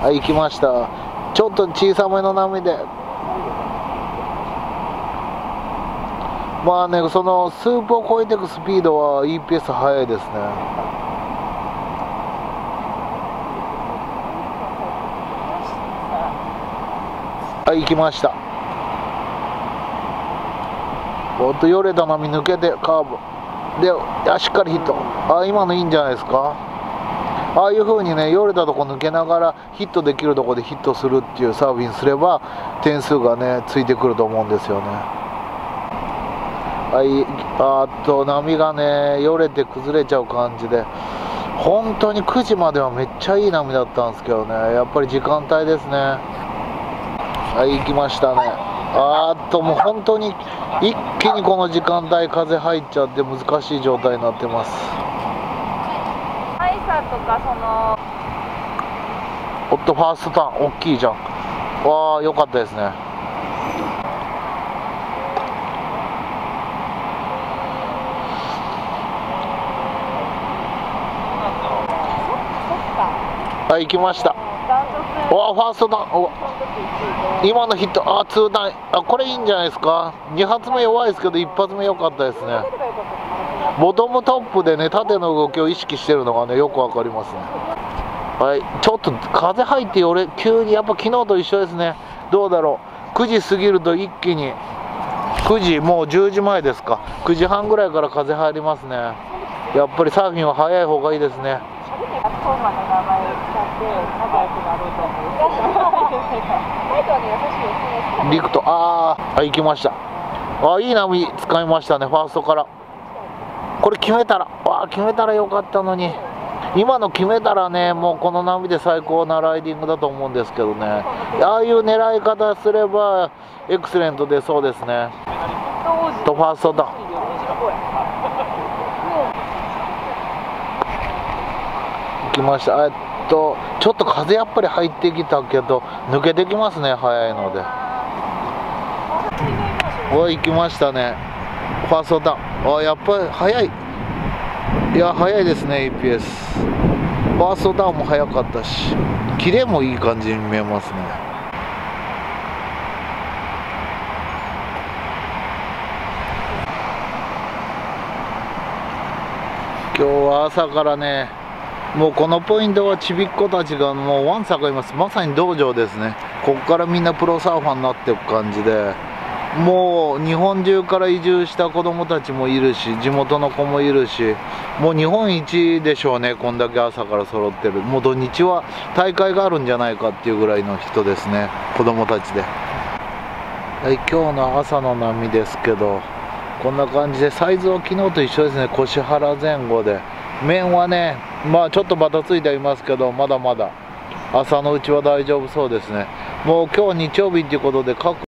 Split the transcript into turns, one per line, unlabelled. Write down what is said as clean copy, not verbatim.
はい、行きました。ちょっと小さめの波で、まあね、そのスープを超えていくスピードは EPS 速いですね。はい、行きました。おっと、よれた波抜けてカーブで、しっかりヒット。今のいいんじゃないですか。ああいう風にね、よれたとこ抜けながらヒットできるとこでヒットするっていうサーフィンすれば点数がねついてくると思うんですよね。はい、波がねよれて崩れちゃう感じで、本当に9時まではめっちゃいい波だったんですけどね、やっぱり時間帯ですね。はい、行きましたね。もう本当に一気にこの時間帯風入っちゃって難しい状態になってます。
とかその
おっと、ファーストターン大きいじゃん。わあ、良かったですね。はい、行きました。わあ、ファーストターン。今のヒット、2ターン、これいいんじゃないですか。2発目弱いですけど1発目良かったですね。ボトムトップでね縦の動きを意識してるのがねよくわかりますね。はい、ちょっと風入って急にやっぱ昨日と一緒ですね。どうだろう、9時過ぎると一気に9時、もう10時前ですか、9時半ぐらいから風入りますね。やっぱりサーフィンは早い方がいいですね。リクト、はい、行きました。いい波掴みましたね、ファーストから。これ決めたら、決めたらよかったのに、今の決めたらね、もうこの波で最高なライディングだと思うんですけどね、ああいう狙い方すればエクセレント出そうですね。とファーストダウン行きました。ちょっと風やっぱり入ってきたけど抜けてきますね、早いので。行きましたね、ファーストダウン。やっぱり早い。いや、早いですね EPS。 ファーストダウンも早かったし、キレもいい感じに見えますね。今日は朝からね、もうこのポイントはちびっ子たちがもうわんさかいます。まさに道場ですね。ここからみんなプロサーファーになっていく感じで、もう日本中から移住した子供たちもいるし、地元の子もいるし、もう日本一でしょうね、こんだけ朝から揃ってる。もう土日は大会があるんじゃないかっていうぐらいの人ですね、子供たちで。はい、今日の朝の波ですけど、こんな感じでサイズは昨日と一緒ですね。腰腹前後で、面はねちょっとバタついていますけど、まだまだ朝のうちは大丈夫そうですね。もう今日日曜日ということで各